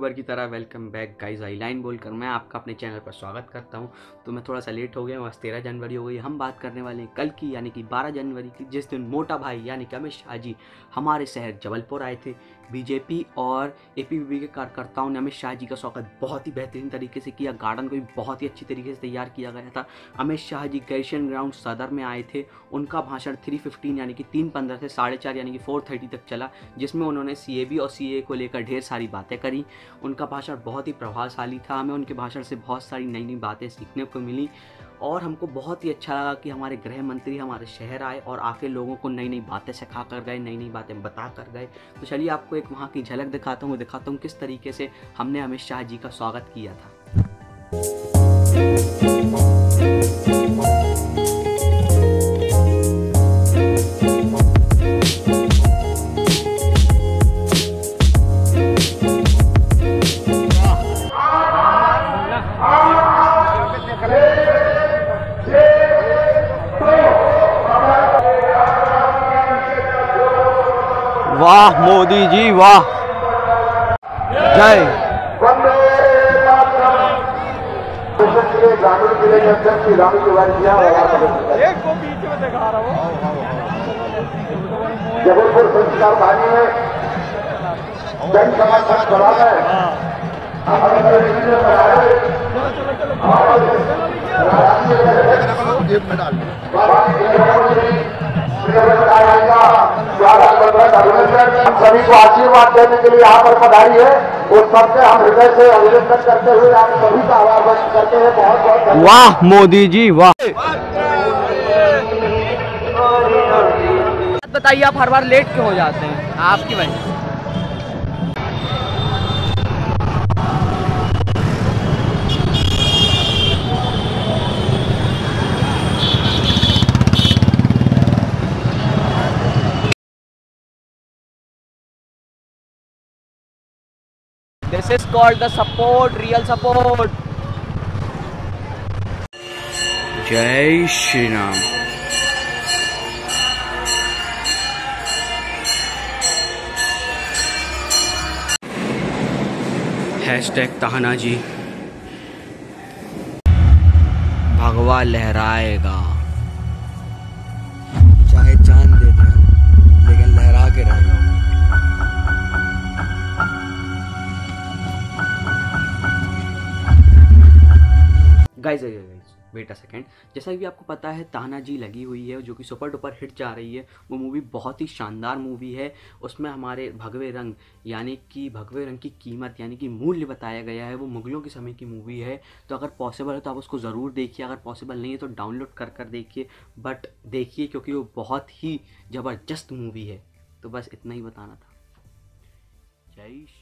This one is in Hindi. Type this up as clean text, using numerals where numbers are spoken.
यूट्यूबर की तरह वेलकम बैक गाइस। आईलाइन बोलकर मैं आपका अपने चैनल पर स्वागत करता हूं। तो मैं थोड़ा सा लेट हो गया हूँ, आज 13 जनवरी हो गई। हम बात करने वाले हैं कल की यानी कि 12 जनवरी की, जिस दिन मोटा भाई यानी कि अमित शाह जी हमारे शहर जबलपुर आए थे। बीजेपी और एपीवीपी के कार्यकर्ताओं ने अमित शाह जी का स्वागत बहुत ही बेहतरीन तरीके से किया। गार्डन को भी बहुत ही अच्छी तरीके से तैयार किया गया था। अमित शाह जी कैशियन ग्राउंड सदर में आए थे। उनका भाषण 3:15 यानी कि 3:15 से 4:30 यानी कि 4:30 तक चला, जिसमें उन्होंने सीएबी और सीए को लेकर ढेर सारी बातें करी। उनका भाषण बहुत ही प्रभावशाली था। हमें उनके भाषण से बहुत सारी नई नई बातें सीखने को मिली और हमको बहुत ही अच्छा लगा कि हमारे गृह मंत्री हमारे शहर आए और आके लोगों को नई नई बातें सिखा कर गए, नई नई बातें बता कर गए। तो चलिए आपको एक वहाँ की झलक दिखाता हूँ किस तरीके से हमने अमित शाह जी का स्वागत किया था। वाह मोदी जी वाह, जय। ग्रामीण जिले के अध्यक्ष श्री राम एक को बीच में दिखा रहा हूँ। जबलपुर संस्कार वाहिनी में जन समर्थन बढ़ा है। हम सभी को आशीर्वाद देने के लिए यहाँ पर पधारी है। उस सबसे हम हृदय से अभिनंदन करते हुए आप सभी का आभार व्यक्त करते हैं। बहुत बहुत वाह मोदी जी वाह। बताइए आप हर बार लेट क्यों हो जाते हैं? आपकी वजह। This is called the support, real support. जय श्री राम। हैशटैग तानाजी भगवा लहराएगा, चाहे चांद दे दें लेकिन लहरा के रहेगा। गाइस वेट अ सेकेंड, जैसा कि आपको पता है तानाजी लगी हुई है जो कि सुपर डुपर हिट जा रही है। वो मूवी बहुत ही शानदार मूवी है। उसमें हमारे भगवे रंग यानी कि भगवे रंग की कीमत यानी कि मूल्य बताया गया है। वो मुगलों के समय की मूवी है। तो अगर पॉसिबल है तो आप उसको ज़रूर देखिए, अगर पॉसिबल नहीं है तो डाउनलोड कर देखिए, बट देखिए क्योंकि वो बहुत ही ज़बरदस्त मूवी है। तो बस इतना ही बताना था। जय